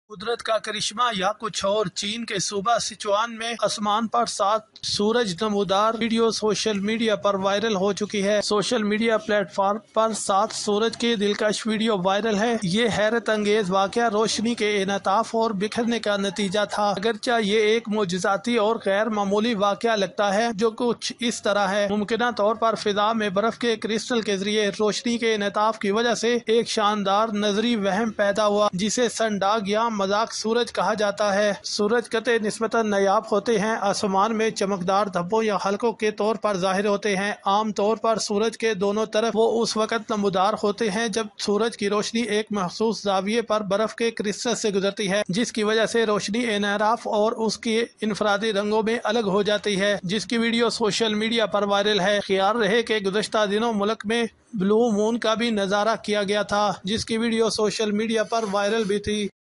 कुदरत का करिश्मा या कुछ और। चीन के सूबा सिचुआन में आसमान पर 7 सूरज नमूदार वीडियो सोशल मीडिया पर वायरल हो चुकी है। सोशल मीडिया प्लेटफॉर्म पर 7 सूरज के दिलकश वीडियो वायरल है। ये हैरत अंगेज वाकया रोशनी के इनताफ और बिखरने का नतीजा था। अगरचे ये एक मोजज़ाती और गैर मामूली वाकया लगता है, जो कुछ इस तरह है। मुमकिन तौर पर फिजा में बर्फ के क्रिस्टल के जरिए रोशनी के इनताफ की वजह से एक शानदार नजरी वहम पैदा हुआ, जिसे सनडाग या मजाक सूरज कहा जाता है। सूरज कते निस्बतन नायाब होते हैं, आसमान में चमकदार धब्बों या हल्कों के तौर पर जाहिर होते हैं। आम तौर पर सूरज के दोनों तरफ वो उस वक्त नमूदार होते हैं जब सूरज की रोशनी एक महसूस जाविये पर बर्फ के क्रिस्टल से गुजरती है, जिसकी वजह से रोशनी इनहराफ और उसके इनफरादी रंगों में अलग हो जाती है, जिसकी वीडियो सोशल मीडिया पर वायरल है। ख्याल रहे कि गुज़श्ता दिनों मुल्क में ब्लू मून का भी नजारा किया गया था, जिसकी वीडियो सोशल मीडिया पर वायरल भी थी।